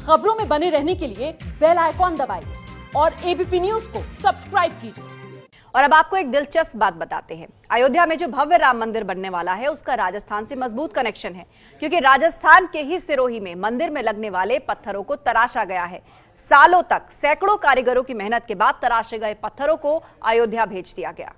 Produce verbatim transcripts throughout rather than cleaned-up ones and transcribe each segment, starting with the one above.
खबरों में बने रहने के लिए बेल आइकॉन दबाइए और एबीपी न्यूज को सब्सक्राइब कीजिए। और अब आपको एक दिलचस्प बात बताते हैं। अयोध्या में जो भव्य राम मंदिर बनने वाला है उसका राजस्थान से मजबूत कनेक्शन है, क्योंकि राजस्थान के ही सिरोही में मंदिर में लगने वाले पत्थरों को तराशा गया है। सालों तक सैकड़ों कारीगरों की मेहनत के बाद तराशे गए पत्थरों को अयोध्या भेज दिया गया।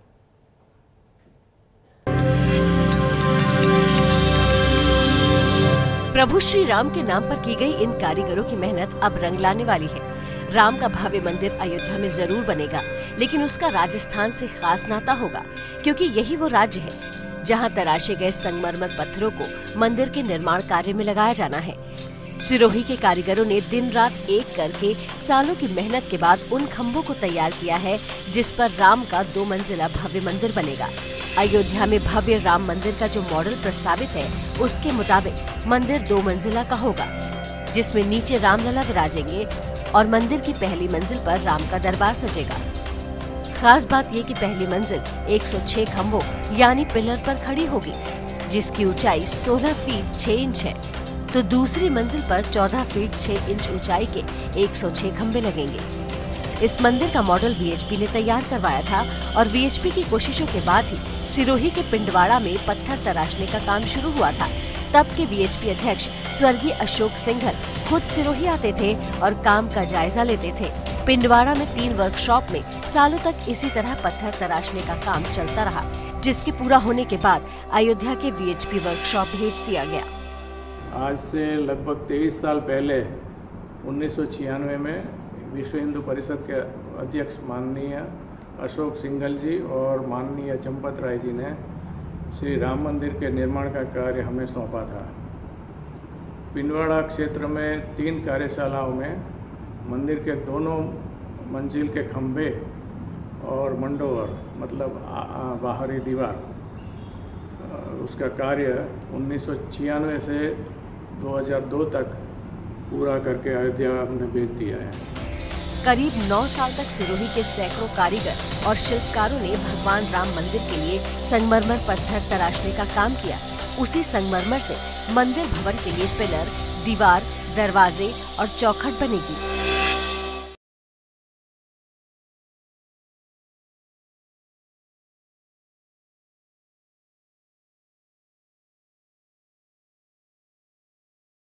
प्रभु श्री राम के नाम पर की गई इन कारीगरों की मेहनत अब रंग लाने वाली है। राम का भव्य मंदिर अयोध्या में जरूर बनेगा, लेकिन उसका राजस्थान से खास नाता होगा, क्योंकि यही वो राज्य है जहां तराशे गए संगमरमर पत्थरों को मंदिर के निर्माण कार्य में लगाया जाना है। सिरोही के कारीगरों ने दिन रात एक करके सालों की मेहनत के बाद उन खम्भों को तैयार किया है जिस पर राम का दो मंजिला भव्य मंदिर बनेगा। अयोध्या में भव्य राम मंदिर का जो मॉडल प्रस्तावित है उसके मुताबिक मंदिर दो मंजिला का होगा, जिसमें नीचे रामलला विराजेंगे और मंदिर की पहली मंजिल पर राम का दरबार सजेगा। खास बात ये कि पहली मंजिल एक सौ छह खम्भों यानी पिलर पर खड़ी होगी, जिसकी ऊंचाई सोलह फीट छह इंच है, तो दूसरी मंजिल पर चौदह फीट छह इंच ऊंचाई के एक सौ छह खम्भे लगेंगे। इस मंदिर का मॉडल वीएचपी ने तैयार करवाया था और वीएचपी की कोशिशों के बाद ही सिरोही के पिंडवाड़ा में पत्थर तराशने का काम शुरू हुआ था। तब के वीएचपी अध्यक्ष स्वर्गीय अशोक सिंघल खुद सिरोही आते थे और काम का जायजा लेते थे। पिंडवाड़ा में तीन वर्कशॉप में सालों तक इसी तरह पत्थर तराशने का काम चलता रहा, जिसके पूरा होने के बाद अयोध्या के वीएचपी वर्कशॉप भेज दिया गया। आज से लगभग तेईस साल पहले उन्नीस सौ छियानवे में विश्व हिंदू परिषद के अध्यक्ष माननीय अशोक सिंघल जी और माननीय चंपत राय जी ने श्री राम मंदिर के निर्माण का कार्य हमें सौंपा था। पिंडवाड़ा क्षेत्र में तीन कार्यशालाओं में मंदिर के दोनों मंजिल के खंभे और मंडोवर मतलब बाहरी दीवार, उसका कार्य उन्नीस सौ छियानवे से दो हज़ार दो तक पूरा करके अयोध्या हमने भेज दिया है। करीब नौ साल तक सिरोही के सैकड़ों कारीगर और शिल्पकारों ने भगवान राम मंदिर के लिए संगमरमर पत्थर तराशने का काम किया। उसी संगमरमर से मंदिर भवन के लिए पिलर, दीवार, दरवाजे और चौखट बनेगी।